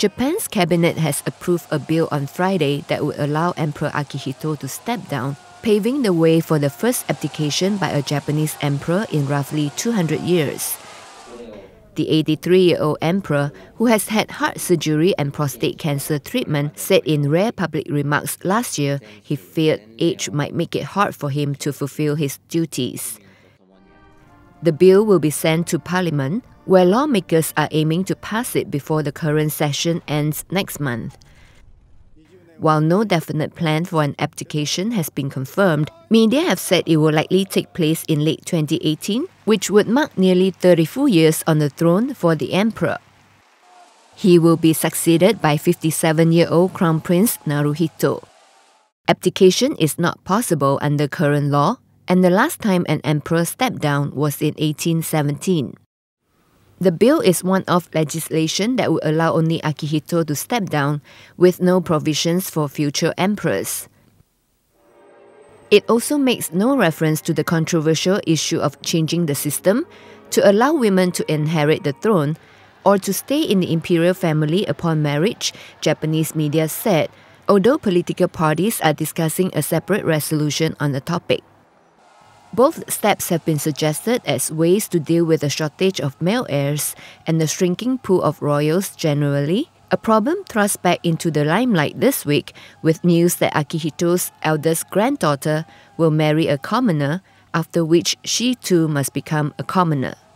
Japan's cabinet has approved a bill on Friday that would allow Emperor Akihito to step down, paving the way for the first abdication by a Japanese emperor in roughly 200 years. The 83-year-old emperor, who has had heart surgery and prostate cancer treatment, said in rare public remarks last year he feared age might make it hard for him to fulfill his duties. The bill will be sent to Parliament, where lawmakers are aiming to pass it before the current session ends next month. While no definite plan for an abdication has been confirmed, media have said it will likely take place in late 2018, which would mark nearly 34 years on the throne for the emperor. He will be succeeded by 57-year-old Crown Prince Naruhito. Abdication is not possible under current law, and the last time an emperor stepped down was in 1817. The bill is one-off legislation that would allow only Akihito to step down, with no provisions for future emperors. It also makes no reference to the controversial issue of changing the system to allow women to inherit the throne or to stay in the imperial family upon marriage, Japanese media said, although political parties are discussing a separate resolution on the topic. Both steps have been suggested as ways to deal with the shortage of male heirs and the shrinking pool of royals generally, a problem thrust back into the limelight this week with news that Akihito's eldest granddaughter will marry a commoner, after which she too must become a commoner.